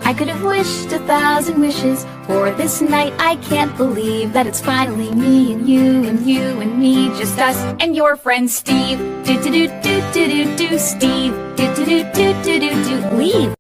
I could have wished 1,000 wishes for this night. I can't believe that it's finally me and you and you and me, just us and your friend Steve. Do do do do do do do Steve. Do do do do do do do. Leave.